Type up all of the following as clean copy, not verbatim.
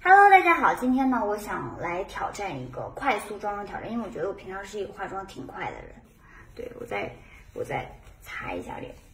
Hello， 大家好，今天呢，我想来挑战一个快速妆容挑战，因为我觉得我平常是一个化妆挺快的人。对，我再擦一下脸，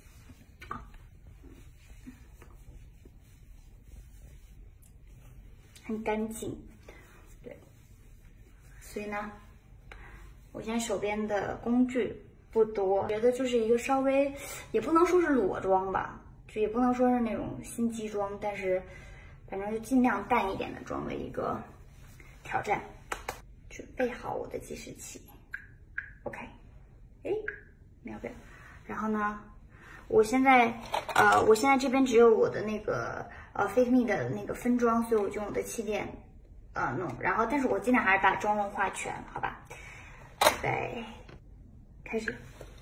很干净。对，所以呢，我现在手边的工具不多，觉得就是一个稍微，也不能说是裸妆吧，就也不能说是那种心机妆，但是反正是尽量淡一点的妆的一个挑战。准备好我的计时器 ，OK， 哎，秒表。然后呢，我现在这边只有我的那个Fit Me 的那个分妆，所以我就用我的气垫弄。然后，但是我尽量还是把妆容画全，好吧？预备，开始。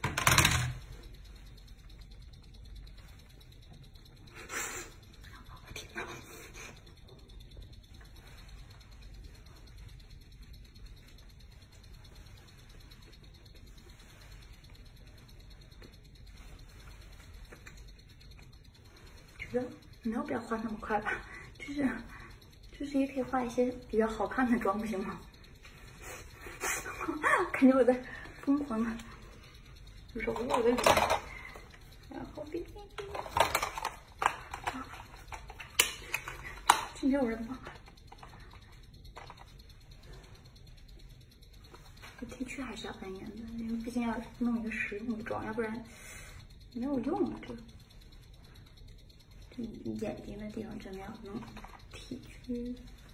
觉得没有必要画那么快吧，就是也可以画一些比较好看的妆，不行吗？感觉我在疯狂的揉我的脸，然后今天有人吗？这 T 区还是要扮演的，因为毕竟要弄一个实用的妆，要不然没有用啊这个。眼睛的地方真的要弄 T 区，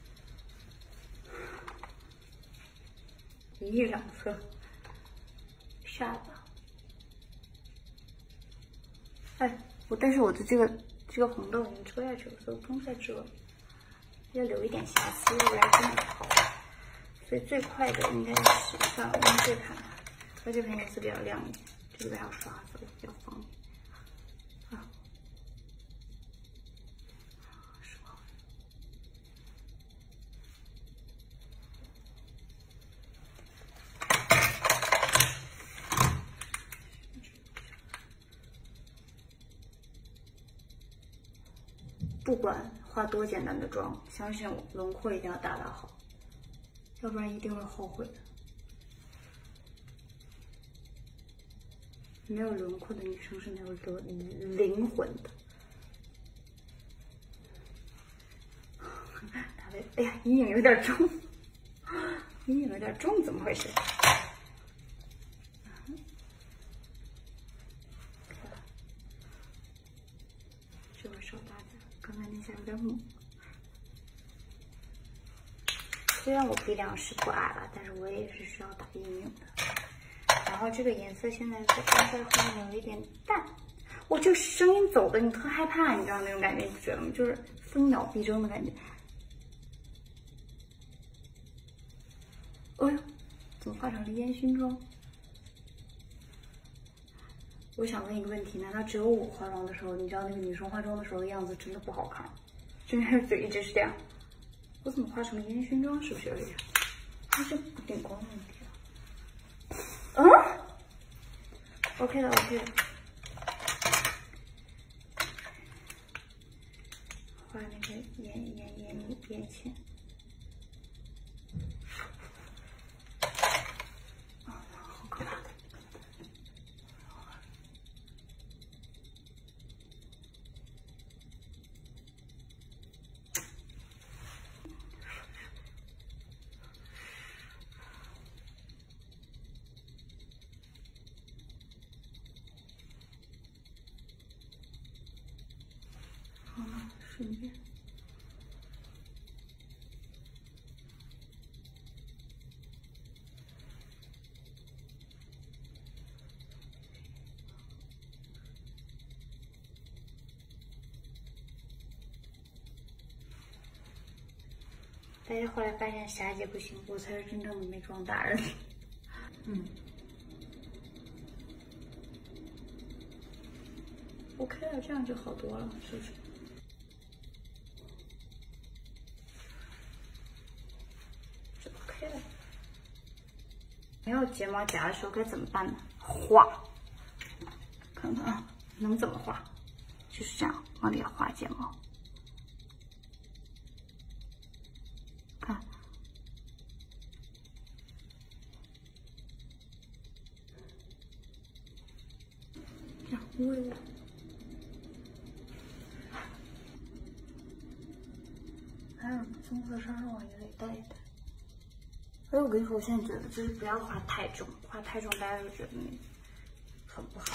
一两侧，下巴。哎，但是我的这个红豆已经遮下去了，所以我不用再遮了，要留一点瑕疵，不然真的好。所以最快的应该是算了，用这盘，它这盘颜色比较亮一点，这个还要刷子比较方便。不管化多简单的妆，相信我，轮廓一定要打好，要不然一定会后悔的。没有轮廓的女生是没有灵魂的。打的，哎呀，阴影有点重，阴影有点重，怎么回事？这会手大点，刚才那下有点猛。虽然我鼻梁是不矮了，但是我也是需要打阴影的。然后这个颜色现在在后面有一点淡，我这个声音走的你特害怕，你知道那种感觉，你不觉得吗？就是分秒必争的感觉。哎呦，怎么化成了烟熏妆？我想问一个问题，难道只有我化妆的时候，你知道那个女生化妆的时候的样子真的不好看？真的是嘴一直是这样。我怎么化成了烟熏妆？是不是有点？还是顶光问题啊？嗯 ？OK 了 ，OK 了。画那个眼线。好可怕。好了，顺便。大家后来发现霞姐不行，我才是真正的美妆达人。OK 了，这样就好多了，是不是？就 OK 了。没有睫毛夹的时候该怎么办呢？画，看看啊，能怎么画？就是这样往里画睫毛。 对。还有棕色上上网也得带一带。所以我跟你说，我现在觉得就是不要画太重，画太重大家就觉得那很不好。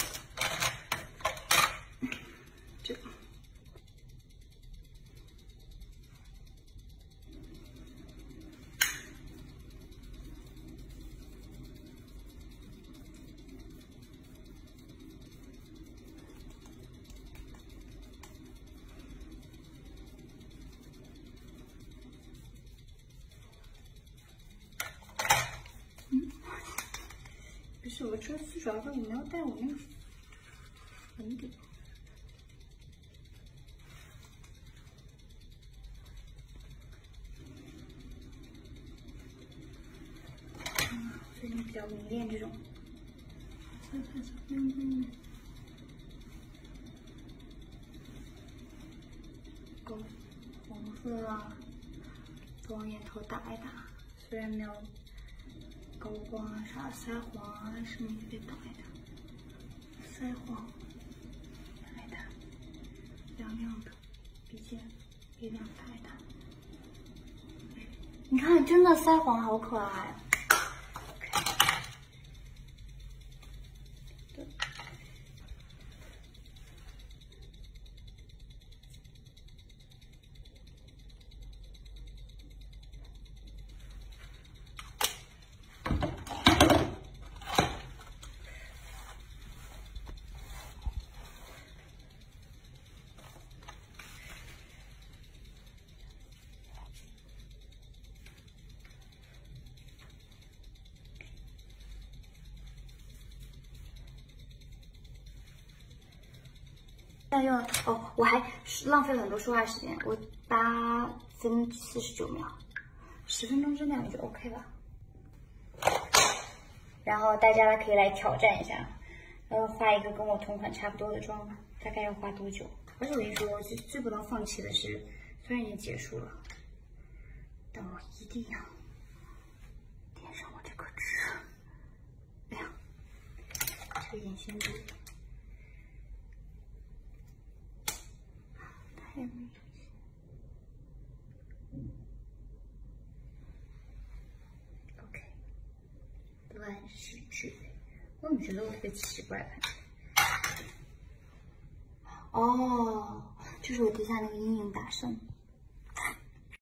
这个。不是我这次主要是我没有带我那个粉底。最近比较迷恋这种。红色啊，往眼头打一打，虽然没有高光啊啥，腮黄啊什么也得打一打，腮黄打一打，亮亮的，鼻尖鼻梁打一打。你看，真的腮黄好可爱。现在用哦，我还浪费了很多说话时间，我8分49秒，10分钟之内我就 OK 了。然后大家可以来挑战一下，画一个跟我同款差不多的妆，大概要花多久？而且我跟你说，我最不能放弃的是，虽然已经结束了，但我一定要点上我这颗痣。哎呀，这个眼线笔。太明显。OK， 乱世之美，我怎么觉得我特别奇怪？哦，就是我底下那个阴影打深。